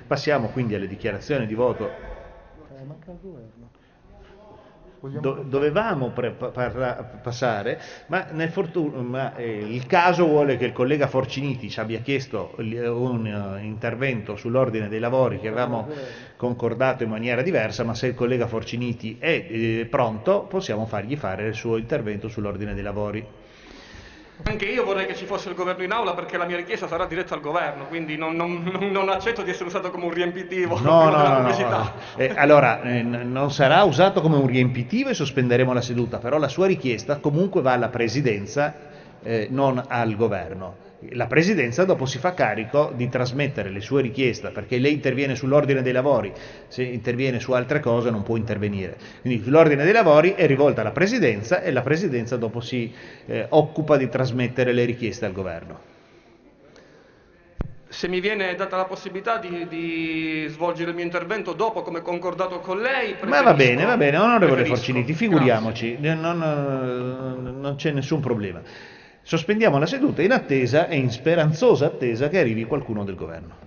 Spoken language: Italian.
Passiamo quindi alle dichiarazioni di voto. Manca il governo. Dovevamo passare, ma, il caso vuole che il collega Forciniti ci abbia chiesto un intervento sull'ordine dei lavori che avevamo concordato in maniera diversa, ma se il collega Forciniti è pronto possiamo fargli fare il suo intervento sull'ordine dei lavori. Anche io vorrei che ci fosse il governo in aula perché la mia richiesta sarà diretta al governo, quindi non accetto di essere usato come un riempitivo No, della no, no, pubblicità. no. Allora, non sarà usato come un riempitivo e sospenderemo la seduta, però la sua richiesta comunque va alla Presidenza, non al Governo. La Presidenza dopo si fa carico di trasmettere le sue richieste, perché lei interviene sull'ordine dei lavori, se interviene su altre cose non può intervenire. Quindi l'ordine dei lavori è rivolta alla Presidenza e la Presidenza dopo si occupa di trasmettere le richieste al Governo. Se mi viene data la possibilità di svolgere il mio intervento dopo, come concordato con lei, Ma va bene, onorevole Forciniti, preferisco. figuriamoci, non c'è nessun problema. Sospendiamo la seduta in attesa e in speranzosa attesa che arrivi qualcuno del governo.